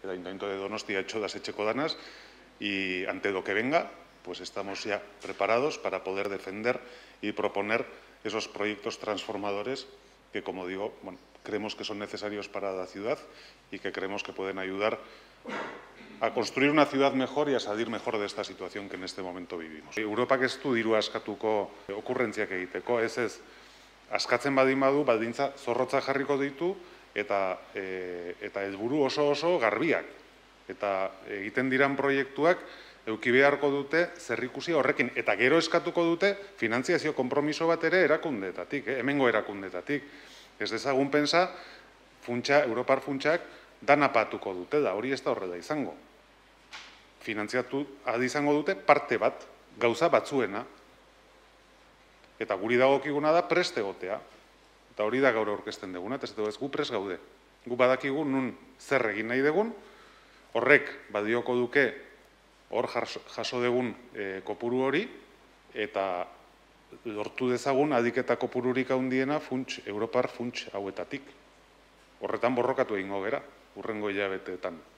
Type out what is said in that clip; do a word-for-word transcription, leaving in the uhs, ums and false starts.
el Ayuntamiento de Donostia ha hecho las echecodanas y ante lo que venga, pues estamos ya preparados para poder defender y proponer esos proyectos transformadores que, como digo, bueno, creemos que son necesarios para la ciudad y que creemos que pueden ayudar a construir una ciudad mejor y a salir mejor de esta situación que en este momento vivimos. Europak ez du dirua askatuko okurrentziak egiteko, ez ez, askatzen badin badu, baldintza zorrotza jarriko ditu eta e, eta helburu oso oso garbiak. Eta egiten diran proiektuak eduki beharko dute zerrikusi horrekin. Eta gero eskatuko dute finantziazio konpromiso bat ere erakundeetatik, eh? hemengo erakundeetatik. Ez dezagun pensa, funtsa, Europar funtsak dana patuko dute da, hori ez da horrela izango. Finantziatu izango dute parte bat, gauza batzuena. Eta guri dagokiguna da prest egotea. Eta hori da gaur aurkezten duguna, eta ez dugu ez gu prest gaude. Gu badakigu nun zer egin nahi dugun, horrek badioko duke hor jaso dugun e, kopuru hori, eta lortu dezagun adiketa kopururik handiena funts, Europar funts hauetatik. Horretan borrokatu egingo gera, hurrengo hilabeteetan.